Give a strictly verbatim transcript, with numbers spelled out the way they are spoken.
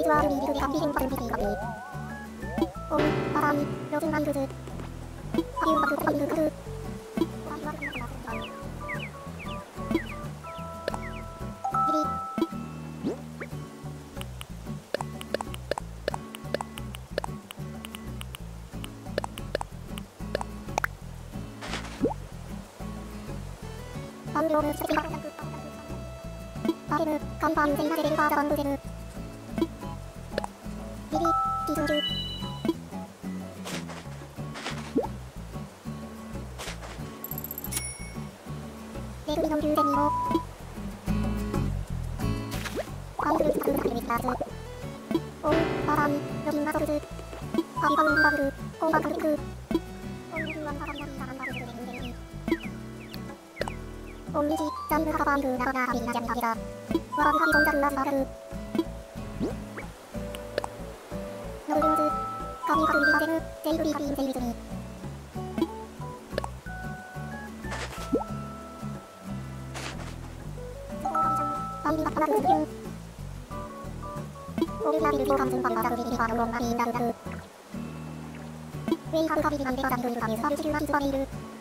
はルビービルでハッピーフンパルビティカピーオンパラミロズンバイルズハビウンパクツバイルカルバンドルスティバーバレルカンパンゼイナデレルバーザバンドゼルリリティズージュレルミノンリューゼニーロカンフルスカルルカルミスターズオンバラミロジンバトルズハビバウンバブルコンバトリクオンリューワンババリナリーババンバルズレルレルリオンニジザンルハババンルーナバナハビナジャミハビガワバブハビゾンザルナズバガルノブルーズカミカルリバゼルゼイブリハビンゼイルズミバンビバパナルーズユンオルラビルビオカンズンバンバダルビリビバドロンバビンダルダルウェイハルカビビバンデバダビルユカミュースバルチルバヒズバビル